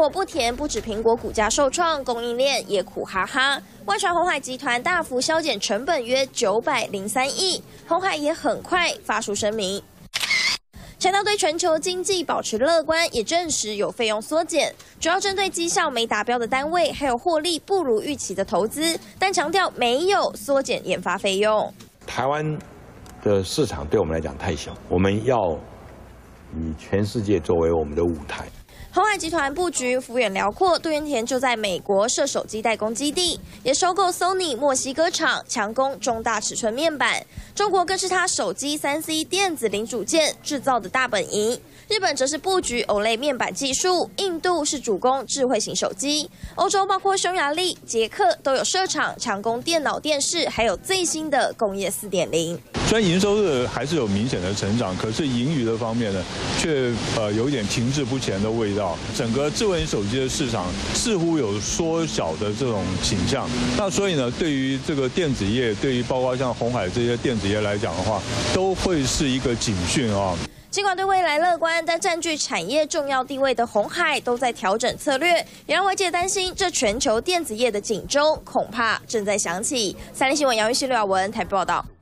果不甜，不止苹果股价受创，供应链也苦哈哈。外传鸿海集团大幅削减成本约903亿，鸿海也很快发出声明。 强调对全球经济保持乐观，也证实有费用缩减，主要针对绩效没达标的单位，还有获利不如预期的投资，但强调没有缩减研发费用。 台湾的市场对我们来讲太小，我们要以全世界作为我们的舞台。 鸿海集团布局幅员辽阔，杜元田就在美国设手机代工基地，也收购 Sony 墨西哥厂，强攻中大尺寸面板。中国更是他手机3C 电子零组件制造的大本营。日本则是布局 OLED 面板技术，印度是主攻智慧型手机。欧洲包括匈牙利、捷克都有设厂，强攻电脑、电视，还有最新的工业4.0。 虽然营收还是有明显的成长，可是盈余的方面呢，却有一点停滞不前的味道。整个智慧型手机的市场似乎有缩小的这种倾向。那所以呢，对于这个电子业，对于包括像鸿海这些电子业来讲的话，都会是一个警讯啊。 尽管对未来乐观，但占据产业重要地位的鸿海都在调整策略，也让外界担心这全球电子业的警钟恐怕正在响起。3立新闻杨玉熙、刘雅文台北报道。